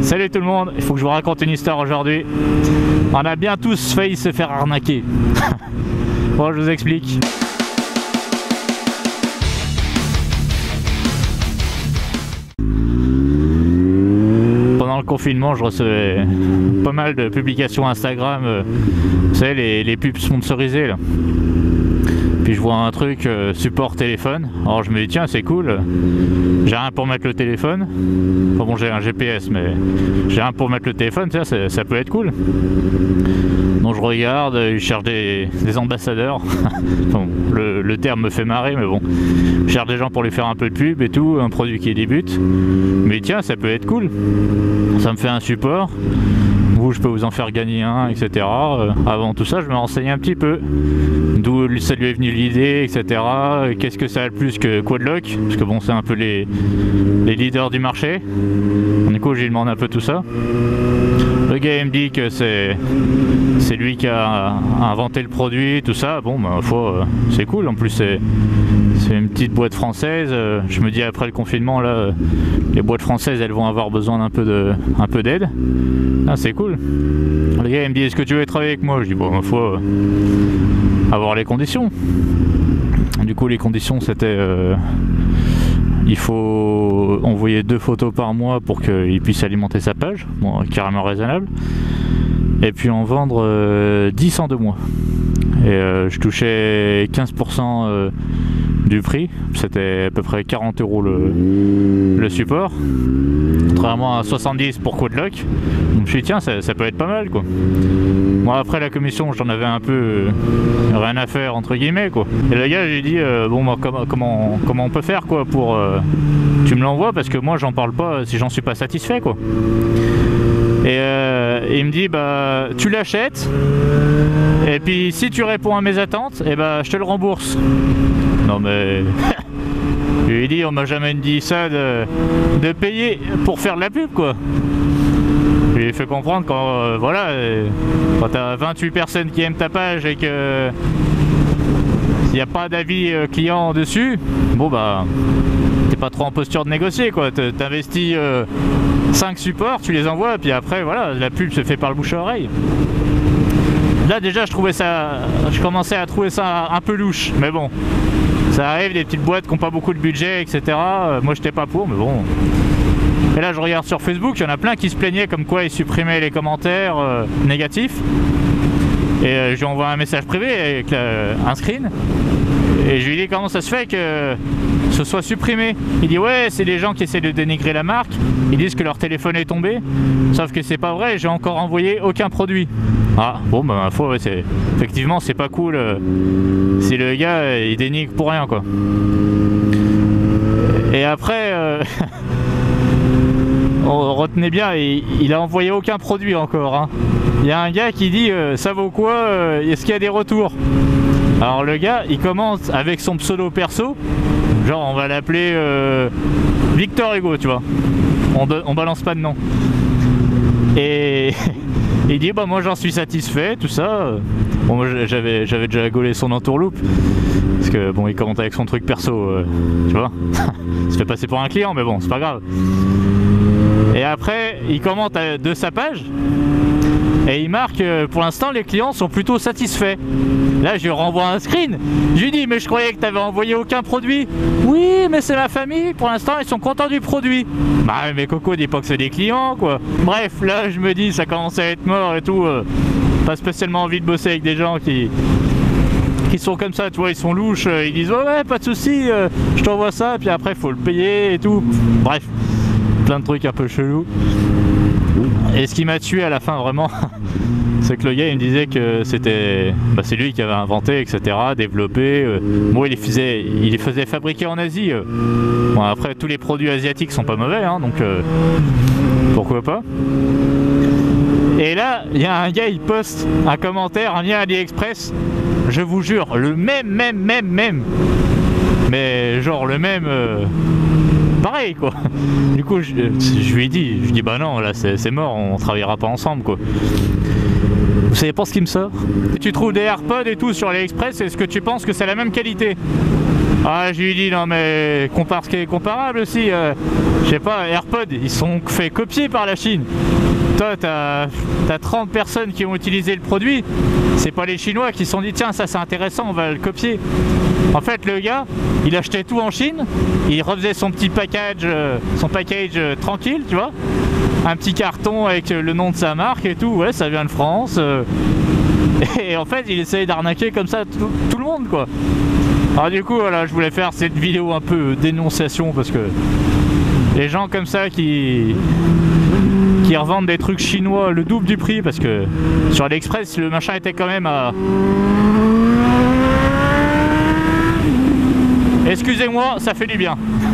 Salut tout le monde, il faut que je vous raconte une histoire aujourd'hui. On a bien tous failli se faire arnaquer. Bon, je vous explique. Pendant le confinement, je recevais pas mal de publications Instagram, vous savez, les pubs sponsorisées là. Puis je vois un truc support téléphone, alors je me dis tiens c'est cool, j'ai rien pour mettre le téléphone, enfin bon j'ai un GPS mais j'ai rien pour mettre le téléphone, ça peut être cool. Donc je regarde, je cherche des ambassadeurs, bon, le terme me fait marrer mais bon, je cherche des gens pour lui faire un peu de pub et tout, un produit qui débute, mais tiens ça peut être cool, ça me fait un support. Vous, je peux vous en faire gagner un, etc. Avant tout ça, je me renseignais un petit peu. D'où ça lui est venu l'idée, etc. Qu'est-ce que ça a le plus que Quadlock? Parce que bon, c'est un peu les leaders du marché. Du coup, j'ai demandé un peu tout ça. Le gars, il me dit que c'est lui qui a inventé le produit, tout ça. Bon, bah, c'est cool. En plus, c'est une petite boîte française. Je me dis, après le confinement, là, les boîtes françaises, elles vont avoir besoin d'un peu d'aide. Ah, c'est cool. Le gars il me dit est-ce que tu veux travailler avec moi? Je dis bon il faut avoir les conditions. Du coup les conditions c'était il faut envoyer 2 photos par mois pour qu'il puisse alimenter sa page, bon, carrément raisonnable. Et puis en vendre 10 en 2 mois. Et je touchais 15% du prix, c'était à peu près 40 € le support, contrairement à 70 pour Quadlock. Donc je me suis dit tiens ça peut être pas mal quoi. Bon après la commission j'en avais un peu rien à faire entre guillemets quoi. Et le gars j'ai dit bon bah, comment on peut faire quoi pour tu me l'envoies parce que moi j'en parle pas si j'en suis pas satisfait quoi. Et il me dit bah tu l'achètes et puis si tu réponds à mes attentes et bah je te le rembourse. Non mais je lui ai dit on m'a jamais dit ça de payer pour faire de la pub quoi. Je lui ai fait comprendre quand voilà quand t'as 28 personnes qui aiment ta page et que s'il n'y a pas d'avis client dessus, bon bah t'es pas trop en posture de négocier quoi, t'investis 5 supports, tu les envoies et puis après voilà la pub se fait par le bouche à oreille. Là déjà je commençais à trouver ça un peu louche, mais bon, ça arrive des petites boîtes qui n'ont pas beaucoup de budget, etc. Moi j'étais pas pour, mais bon. Et là je regarde sur Facebook, il y en a plein qui se plaignaient comme quoi ils supprimaient les commentaires négatifs. Et je lui envoie un message privé avec un screen. Et je lui dis comment ça se fait que ce soit supprimé. Il dit ouais c'est des gens qui essaient de dénigrer la marque. Ils disent que leur téléphone est tombé. Sauf que c'est pas vrai, j'ai encore envoyé aucun produit. Ah bon bah ma foi ouais, effectivement c'est pas cool si le gars il dénigre pour rien quoi. Et après retenez bien, il a envoyé aucun produit encore hein. Il y a un gars qui dit ça vaut quoi, est-ce qu'il y a des retours? Alors le gars il commence avec son pseudo perso, genre on va l'appeler Victor Hugo tu vois, on balance pas de nom. Et il dit bah moi j'en suis satisfait tout ça. Bon moi j'avais déjà gaulé son entourloupe parce que bon il commente avec son truc perso tu vois. Il se fait passer pour un client mais bon c'est pas grave. Et après il commente de sa page et il marque pour l'instant les clients sont plutôt satisfaits. Là je lui renvoie un screen, je lui dis mais je croyais que tu avais envoyé aucun produit. Oui mais c'est ma famille, pour l'instant ils sont contents du produit. Bah mais Coco dis pas que c'est des clients quoi. Bref là je me dis ça commence à être mort et tout, pas spécialement envie de bosser avec des gens qui sont comme ça, tu vois, ils sont louches, ils disent ouais pas de soucis, je t'envoie ça et puis après faut le payer et tout. Bref, plein de trucs un peu chelous. Et ce qui m'a tué à la fin vraiment, c'est que le gars il me disait que c'était c'est lui qui avait inventé, etc., développé. Bon il les faisait fabriquer en Asie. Bon après tous les produits asiatiques sont pas mauvais hein, donc pourquoi pas. Et là il y a un gars il poste un commentaire, un lien AliExpress, je vous jure le même, mais genre le même pareil quoi. Du coup je lui ai dit, bah non là c'est mort, on travaillera pas ensemble quoi. Vous savez pas ce qui me sort? Tu trouves des AirPods et tout sur AliExpress, est-ce que tu penses que c'est la même qualité? Ah, je lui ai dit non mais compare ce qui est comparable aussi. Je sais pas, AirPods, ils sont fait copier par la Chine. Toi, t'as 30 personnes qui ont utilisé le produit. C'est pas les Chinois qui se sont dit tiens ça c'est intéressant, on va le copier. En fait le gars, il achetait tout en Chine, il refaisait son petit package, tranquille, tu vois. Un petit carton avec le nom de sa marque et tout, ouais ça vient de France. Et en fait il essayait d'arnaquer comme ça tout le monde quoi. Alors du coup voilà, je voulais faire cette vidéo un peu dénonciation parce que les gens comme ça qui revendent des trucs chinois le double du prix, parce que sur AliExpress le machin était quand même à... Excusez-moi, ça fait du bien.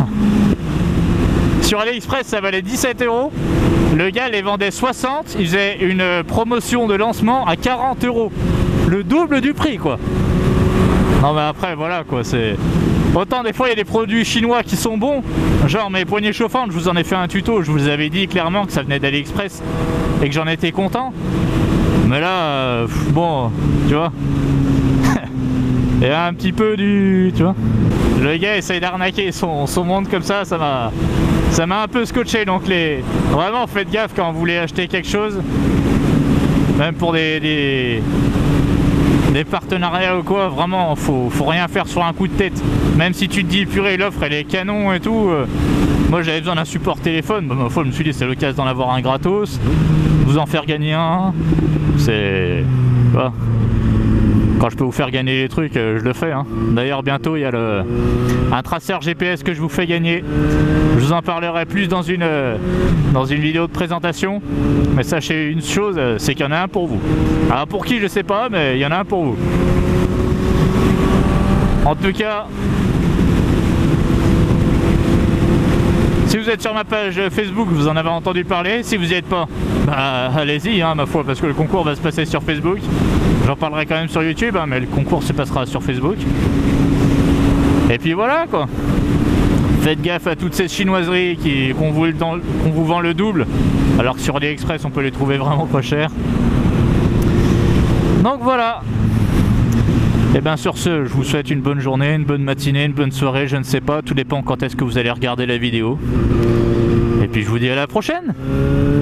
Sur AliExpress ça valait 17 €. Le gars les vendait 60, il faisait une promotion de lancement à 40 €. Le double du prix quoi. Non mais après voilà quoi, c'est... Autant des fois il y a des produits chinois qui sont bons, genre mes poignées chauffantes, je vous en ai fait un tuto, je vous avais dit clairement que ça venait d'AliExpress et que j'en étais content. Mais là, bon, tu vois, il y a un petit peu du... tu vois, le gars essaye d'arnaquer son monde comme ça m'a un peu scotché, donc vraiment faites gaffe quand vous voulez acheter quelque chose, même pour des partenariats ou quoi, vraiment faut rien faire sur un coup de tête. Même si tu te dis purée l'offre elle est canon et tout, moi j'avais besoin d'un support téléphone, ma foi je me suis dit c'est l'occasion d'en avoir un gratos, vous en faire gagner un, c'est... Voilà. Quand je peux vous faire gagner les trucs, je le fais hein. D'ailleurs bientôt il y a un traceur GPS que je vous fais gagner. Je vous en parlerai plus dans une vidéo de présentation. Mais sachez une chose, c'est qu'il y en a un pour vous. Alors pour qui je sais pas, mais il y en a un pour vous. En tout cas, si vous êtes sur ma page Facebook, vous en avez entendu parler. Si vous n'y êtes pas, bah allez-y hein, ma foi, parce que le concours va se passer sur Facebook. J'en parlerai quand même sur YouTube, hein, mais le concours se passera sur Facebook. Et puis voilà quoi. Faites gaffe à toutes ces chinoiseries qu'on vous vend le double, alors que sur AliExpress on peut les trouver vraiment pas cher. Donc voilà. Et bien sur ce, je vous souhaite une bonne journée, une bonne matinée, une bonne soirée, je ne sais pas, tout dépend quand est-ce que vous allez regarder la vidéo. Et puis je vous dis à la prochaine.